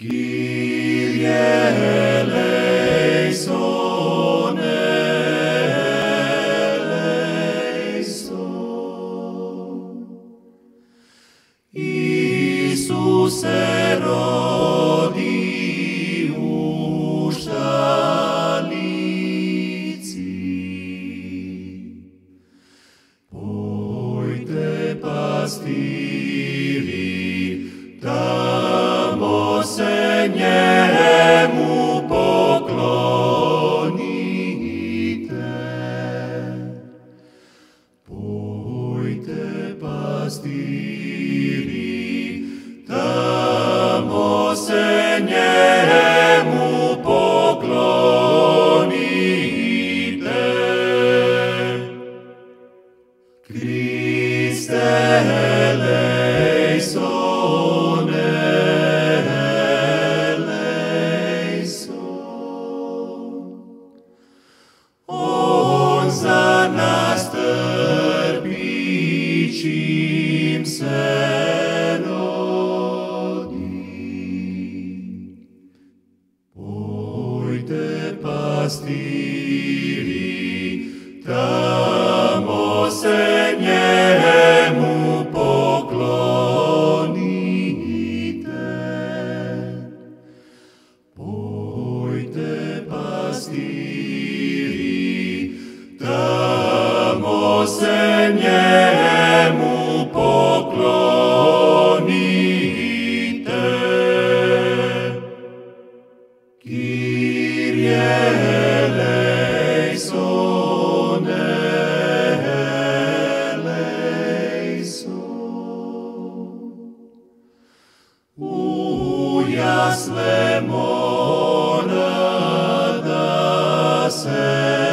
Kyrie eleison, eleison. Iisuse rodi ușaliții, poite pastirii tamo Seniemu poklonite. Poite pastirii tamo Seniemu poklonite. Christe eleison, stârpicim se rodi. Uite pastirii tamo Seniemu poklonite. Uite pastirii tamo Seniemu poklonite. Kyrie eleison, eleison. Uias lemora da se